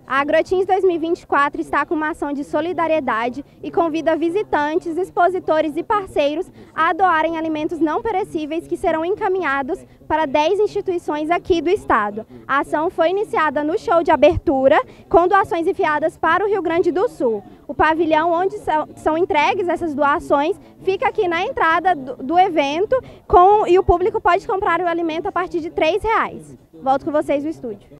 A Agrotins 2024 está com uma ação de solidariedade e convida visitantes, expositores e parceiros a doarem alimentos não perecíveis que serão encaminhados para 10 instituições aqui do estado. A ação foi iniciada no show de abertura, com doações enviadas para o Rio Grande do Sul. O pavilhão onde são entregues essas doações fica aqui na entrada do evento e o público pode comprar o alimento a partir de R$ 3. Volto com vocês no estúdio.